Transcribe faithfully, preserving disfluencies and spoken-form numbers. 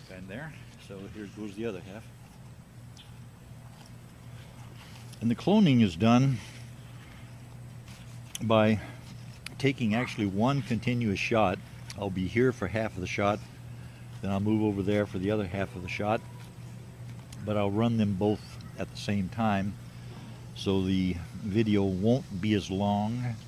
And there, so here goes the other half. And the cloning is done by taking actually one continuous shot. I'll be here for half of the shot, then I'll move over there for the other half of the shot, but I'll run them both at the same time, so the video won't be as long